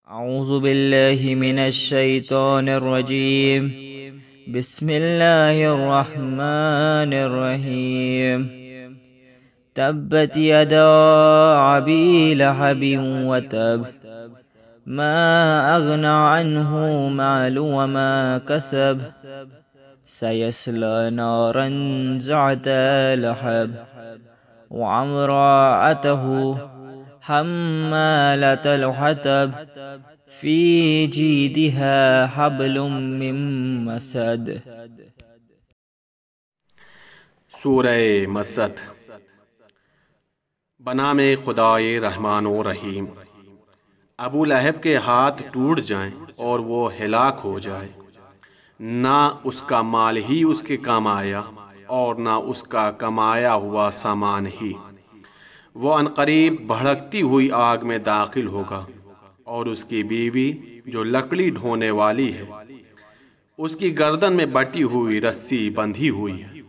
औज़ु बिल्लाहि मिनश शैतानिर रजीम। बिस्मिल्लाहिर रहमानिर रहीम। तब्बत यदा अबी लहबिन व तब मा अगना अन्हु मालु व मा कसब सयस्ला नारन ज़ाता लहब व अम्राअतहु हम्मालतल हतब फी जीदिहा हब्लुम मिन मसद। सूरह मसद। बनामे खुदाए रहमान व रहीम। अबू लहब के हाथ टूट जाएं और वो हिलाक हो जाए। ना उसका माल ही उसके काम आया और ना उसका कमाया हुआ सामान ही। वो अनकरीब भड़कती हुई आग में दाखिल होगा और उसकी बीवी जो लकड़ी ढोने वाली है उसकी गर्दन में बटी हुई रस्सी बंधी हुई है।